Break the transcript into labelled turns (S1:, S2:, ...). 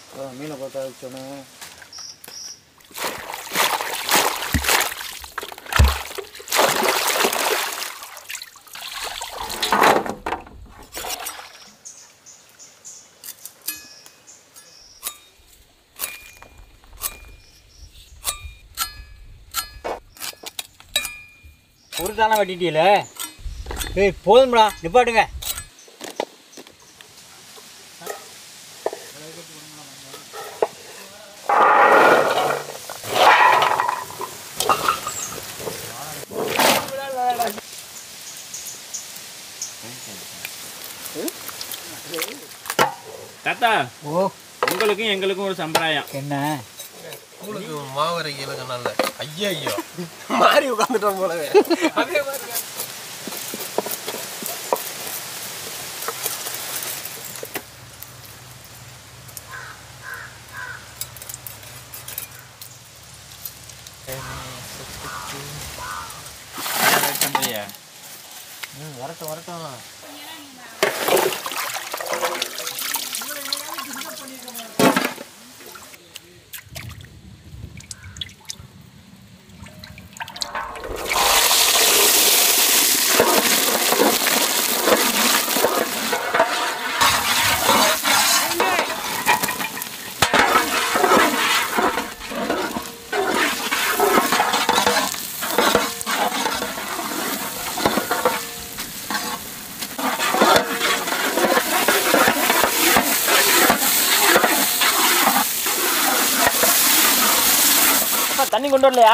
S1: மீனை போட்டு வச்சோன்னே ஒரு தானே வெட்டிட்டீல. ஏய் போதும்டா, நிப்பாட்டுங்க.
S2: தாத்தா, ஓ உங்களுக்கும் எங்களுக்கும் ஒரு சம்பிரதாயம்.
S1: என்ன?
S3: உங்களுக்கு மாவரைக்கு நல்ல ஐயா ஐயோ மாறி உட்காந்துட்டோம் போலவே. அதே மாதிரி வரட்டும் வரட்டும்.
S2: தண்ணி கொண்டு வரலையா?